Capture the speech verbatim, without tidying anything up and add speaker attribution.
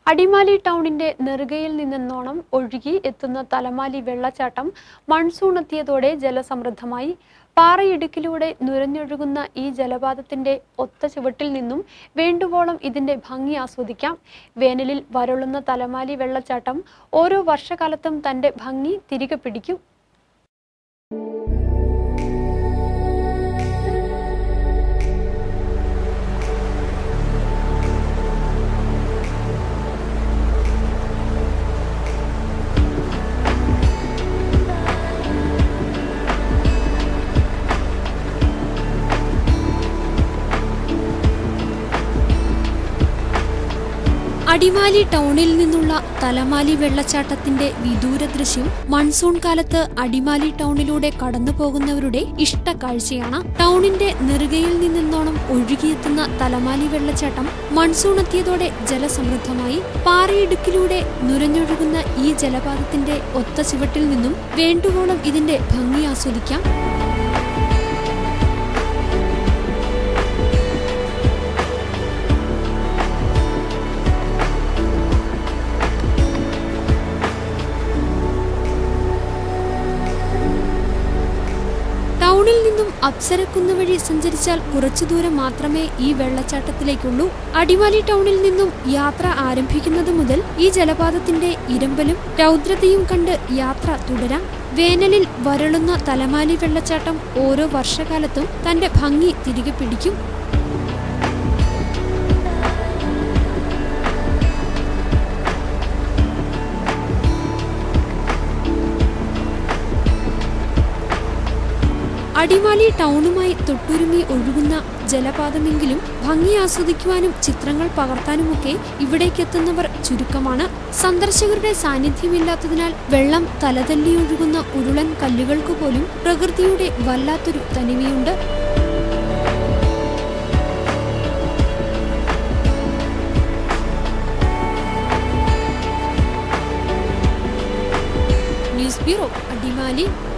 Speaker 1: അടിമാലി ടൗണിന്റെ നെറുകയിൽ നിന്നെന്നോണം ഒഴുകി എത്തുന്ന തലമാലി വെള്ളച്ചാട്ടം മൺസൂൺ എത്തിയതോടെ ജലസമൃദ്ധമായി. പാറയിടുക്കിലൂടെ നുരഞ്ഞൊഴുകുന്ന ഈ ജലപാതത്തിന്റെ ഒത്ത ചുവട്ടിൽ നിന്നും വേണ്ടുവോളം ഇതിന്റെ ഭംഗി ആസ്വദിക്കാം. വേനലിൽ വരളുന്ന തലമാലി വെള്ളച്ചാട്ടം ഓരോ വർഷകാലത്തും തന്റെ ഭംഗി തിരികെ പിടിക്കും. അടിമാലി ടൗണിൽ നിന്നുള്ള തലമാലി വെള്ളച്ചാട്ടത്തിന്റെ വിദൂര ദൃശ്യം മൺസൂൺ കാലത്ത് അടിമാലി ടൗണിലൂടെ കടന്നു പോകുന്നവരുടെ ഇഷ്ട കാഴ്ചയാണ്. ടൗണിന്റെ നെറുകയിൽ നിന്നെന്നോണം ഒഴുകിയെത്തുന്ന തലമാലി വെള്ളച്ചാട്ടം മൺസൂൺ എത്തിയതോടെ ജലസമൃദ്ധമായി. പാറയിടുക്കിലൂടെ നുരഞ്ഞൊഴുകുന്ന ഈ ജലപാതത്തിന്റെ ഒത്ത ചുവട്ടിൽ നിന്നും വേണ്ടുവോളം ഇതിന്റെ ഭംഗി ആസ്വദിക്കാം. ടൗണിൽ നിന്നും അപ്സരക്കുന്ന് വഴി സഞ്ചരിച്ചാൽ കുറച്ചു ദൂരം മാത്രമേ ഈ വെള്ളച്ചാട്ടത്തിലേക്കുള്ളൂ. അടിമാലി ടൗണിൽ നിന്നും യാത്ര ആരംഭിക്കുന്നത് മുതൽ ഈ ജലപാതത്തിന്റെ ഇരമ്പലും രൗദ്രതയും കണ്ട് യാത്ര തുടരാം. വേനലിൽ വരളുന്ന തലമാലി വെള്ളച്ചാട്ടം ഓരോ വർഷകാലത്തും തന്റെ ഭംഗി തിരികെ പിടിക്കും. അടിമാലി ടൗണുമായി തൊട്ടുരുമി ഒഴുകുന്ന ജലപാതമെങ്കിലും ഭംഗി ആസ്വദിക്കുവാനും ചിത്രങ്ങൾ പകർത്താനുമൊക്കെ ഇവിടേക്കെത്തുന്നവർ ചുരുക്കമാണ്. സന്ദർശകരുടെ സാന്നിധ്യമില്ലാത്തതിനാൽ വെള്ളം തലതല്ലി ഒഴുകുന്ന ഉരുളൻ കല്ലുകൾക്ക് പോലും പ്രകൃതിയുടെ വല്ലാത്തൊരു തനിമയുണ്ട്. News bureau, Adimali.